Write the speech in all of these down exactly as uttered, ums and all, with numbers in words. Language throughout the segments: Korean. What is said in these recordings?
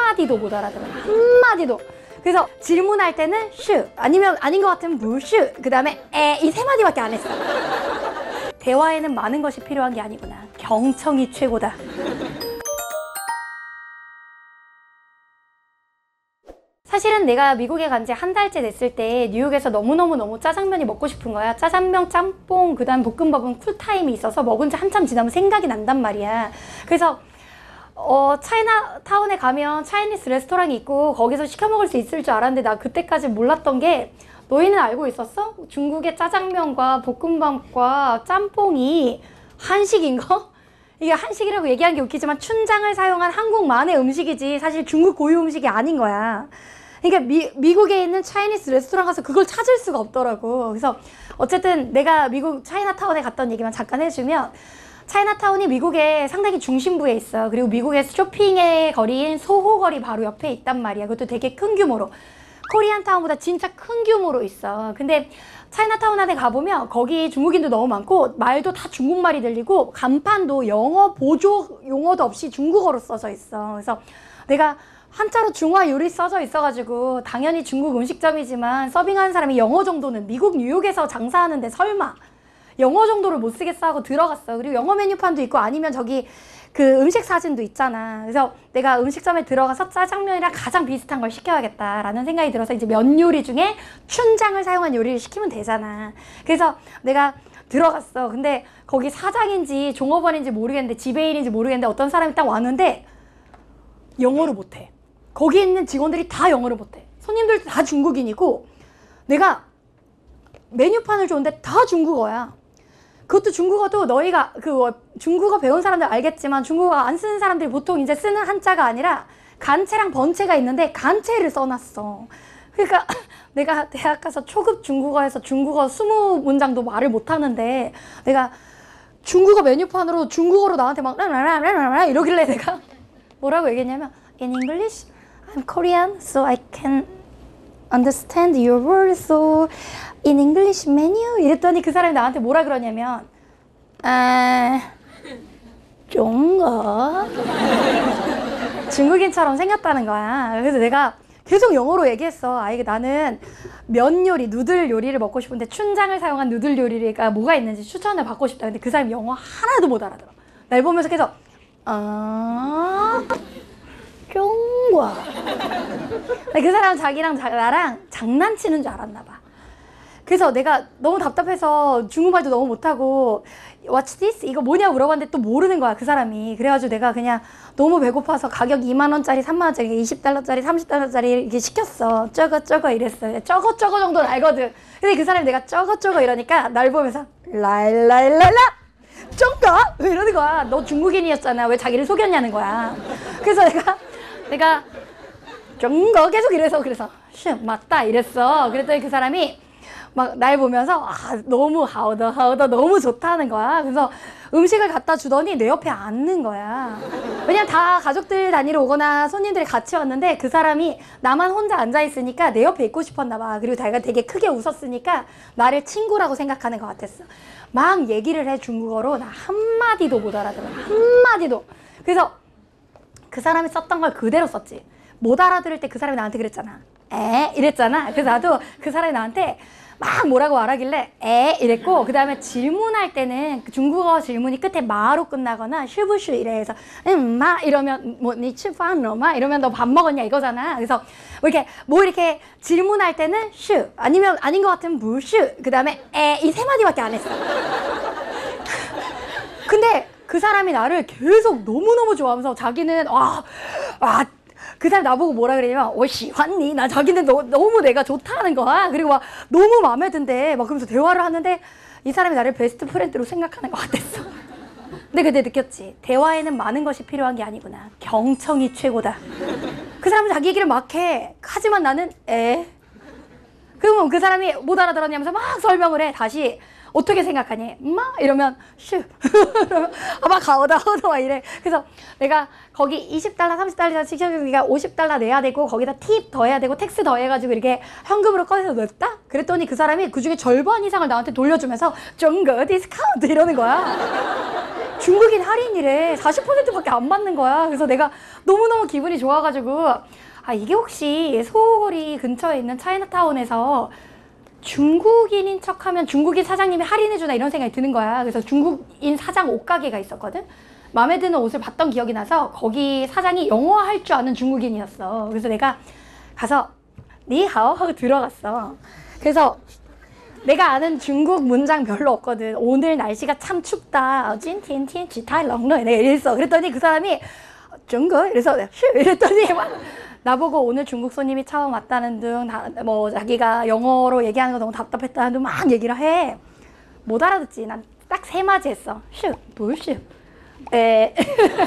한마디도 못 알아들어. 한마디도. 그래서 질문할 때는 슈, 아니면 아닌 것 같으면 무슈, 그 다음에 에, 이 세 마디밖에 안 했어. 대화에는 많은 것이 필요한 게 아니구나. 경청이 최고다. 사실은 내가 미국에 간 지 한 달째 됐을 때 뉴욕에서 너무너무너무 짜장면이 먹고 싶은 거야. 짜장면, 짬뽕, 그 다음 볶음밥은 쿨타임이 있어서 먹은 지 한참 지나면 생각이 난단 말이야. 그래서 어 차이나타운에 가면 차이니스 레스토랑이 있고 거기서 시켜 먹을 수 있을 줄 알았는데 나 그때까지 몰랐던 게, 너희는 알고 있었어? 중국의 짜장면과 볶음밥과 짬뽕이 한식인 거? 이게 한식이라고 얘기한 게 웃기지만 춘장을 사용한 한국만의 음식이지 사실 중국 고유 음식이 아닌 거야. 그러니까 미, 미국에 있는 차이니스 레스토랑 가서 그걸 찾을 수가 없더라고. 그래서 어쨌든 내가 미국 차이나타운에 갔던 얘기만 잠깐 해주면, 차이나타운이 미국의 상당히 중심부에 있어. 그리고 미국의 쇼핑의 거리인 소호거리 바로 옆에 있단 말이야. 그것도 되게 큰 규모로. 코리안타운보다 진짜 큰 규모로 있어. 근데 차이나타운 안에 가보면 거기 중국인도 너무 많고 말도 다 중국말이 들리고 간판도 영어 보조 용어도 없이 중국어로 써져 있어. 그래서 내가 한자로 중화 요리 써져 있어가지고 당연히 중국 음식점이지만 서빙하는 사람이 영어 정도는, 미국 뉴욕에서 장사하는데 설마 영어 정도를 못 쓰겠어 하고 들어갔어. 그리고 영어 메뉴판도 있고 아니면 저기 그 음식 사진도 있잖아. 그래서 내가 음식점에 들어가서 짜장면이랑 가장 비슷한 걸 시켜야겠다라는 생각이 들어서 이제 면 요리 중에 춘장을 사용한 요리를 시키면 되잖아. 그래서 내가 들어갔어. 근데 거기 사장인지 종업원인지 모르겠는데 지배인인지 모르겠는데 어떤 사람이 딱 왔는데 영어를 못해. 거기 있는 직원들이 다 영어를 못해. 손님들도 다 중국인이고 내가 메뉴판을 줬는데 다 중국어야. 그것도 중국어도 너희가 그 중국어 배운 사람들 알겠지만 중국어 안 쓰는 사람들이 보통 이제 쓰는 한자가 아니라 간체랑 번체가 있는데 간체를 써놨어. 그러니까 내가 대학 가서 초급 중국어에서 중국어 스무 문장도 말을 못하는데 내가 중국어 메뉴판으로 중국어로 나한테 막 라라라라라 이러길래 내가 뭐라고 얘기했냐면 In English, I'm Korean, so I can understand your words, so in English menu? 이랬더니 그 사람이 나한테 뭐라 그러냐면 아... 중국어? 중국인처럼 생겼다는 거야. 그래서 내가 계속 영어로 얘기했어. 아, 이게 나는 면 요리, 누들 요리를 먹고 싶은데 춘장을 사용한 누들 요리가 뭐가 있는지 추천을 받고 싶다. 근데 그 사람이 영어 하나도 못 알아들어. 날 보면서 계속 아... 중국어. 그 사람은 자기랑 자, 나랑 장난치는 줄 알았나 봐. 그래서 내가 너무 답답해서 중국말도 너무 못하고 What's this? 이거 뭐냐 물어봤는데 또 모르는 거야 그 사람이. 그래가지고 내가 그냥 너무 배고파서 가격 이만 원짜리 삼만 원짜리 이십 달러짜리 삼십 달러짜리 이렇게 시켰어. 저거 저거 이랬어. 저거 저거 정도는 알거든. 근데 그 사람이 내가 저거 저거 이러니까 날 보면서 라일라일라라 쫑가? 왜 이러는 거야. 너 중국인이었잖아. 왜 자기를 속였냐는 거야. 그래서 내가 내가 쫑거 계속 이래서 그래서 슈 맞다 이랬어. 그랬더니 그 사람이 막 날 보면서 아 너무 하우더 하우더 너무 좋다는 거야. 그래서 음식을 갖다 주더니 내 옆에 앉는 거야. 왜냐면 다 가족들 단위로 오거나 손님들이 같이 왔는데 그 사람이 나만 혼자 앉아 있으니까 내 옆에 있고 싶었나 봐. 그리고 자기가 되게 크게 웃었으니까 나를 친구라고 생각하는 것 같았어. 막 얘기를 해 중국어로. 나 한마디도 못 알아들어. 한마디도. 그래서 그 사람이 썼던 걸 그대로 썼지. 못 알아들을 때 그 사람이 나한테 그랬잖아. 에? 이랬잖아. 그래서 나도 그 사람이 나한테 막 뭐라고 말하길래 에? 이랬고 그 다음에 질문할 때는 중국어 질문이 끝에 마로 끝나거나 슈부슈 이래서 음, 마 이러면 뭐 니 츠파노 마 이러면 너 밥 먹었냐 이거잖아. 그래서 뭐 이렇게 뭐 이렇게 질문할 때는 슈 아니면 아닌 것 같으면 무슈 그 다음에 에 이 세 마디밖에 안 했어. 근데 그 사람이 나를 계속 너무너무 좋아하면서 자기는 와, 와 그 사람 나보고 뭐라 그러냐면 어 시환니 나 자기는 너, 너무 내가 좋다는 거야. 그리고 막 너무 마음에 든대. 막 그러면서 대화를 하는데 이 사람이 나를 베스트 프렌드로 생각하는 것 같았어. 근데 그때 느꼈지. 대화에는 많은 것이 필요한 게 아니구나. 경청이 최고다. 그 사람은 자기 얘기를 막 해. 하지만 나는 에. 그러면 그 사람이 못 알아들었냐면서 막 설명을 해. 다시 어떻게 생각하니? 마 이러면 슈 아마 가오다 하오다 막 이래. 그래서 내가 거기 이십 달러 삼십 달러 시켜주니까 오십 달러 내야 되고 거기다 팁 더 해야 되고 텍스 더 해가지고 이렇게 현금으로 꺼내서 냈다? 그랬더니 그 사람이 그중에 절반 이상을 나한테 돌려주면서 정거 디스카운트 이러는 거야. 중국인 할인이래. 사십 퍼센트밖에 안 받는 거야. 그래서 내가 너무너무 기분이 좋아가지고 아 이게 혹시 소호거리 근처에 있는 차이나타운에서 중국인인 척하면 중국인 사장님이 할인해주나 이런 생각이 드는 거야. 그래서 중국인 사장 옷가게가 있었거든. 마음에 드는 옷을 봤던 기억이 나서 거기 사장이 영어 할 줄 아는 중국인이었어. 그래서 내가 가서 니하오 하고 들어갔어. 그래서 내가 아는 중국 문장 별로 없거든. 오늘 날씨가 참 춥다. 찐티엔티엔 지타이렁러 내가 이랬어. 그랬더니 그 사람이 중국? 이래서 이랬더니 막 나보고 오늘 중국 손님이 처음 왔다는 등 뭐 자기가 영어로 얘기하는 거 너무 답답했다는 등 막 얘기를 해. 못 알아듣지. 난 딱 세 마디 했어. 슈, 돌슈. 에.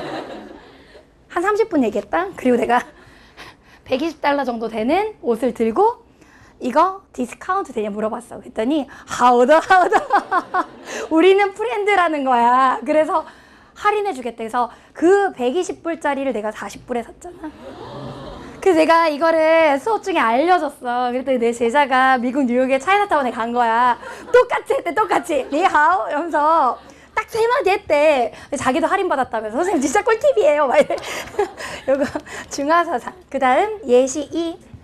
한 삼십 분 얘기했다. 그리고 내가 백이십 달러 정도 되는 옷을 들고 이거 디스카운트 되냐 물어봤어. 그랬더니 하우더 하우더 우리는 프렌드라는 거야. 그래서 할인해 주겠대. 그래서 그 백이십 불짜리를 내가 사십 불에 샀잖아. 그래서 내가 이거를 수업 중에 알려줬어. 그랬더니 내 제자가 미국 뉴욕의 차이나타운에 간 거야. 똑같이 했대. 똑같이 니하오 이러면서 딱 세 마디 했대. 자기도 할인 받았다면서. 선생님 진짜 꿀팁이에요. 막 이래. 요거 중화사상. 그 다음 예시 이.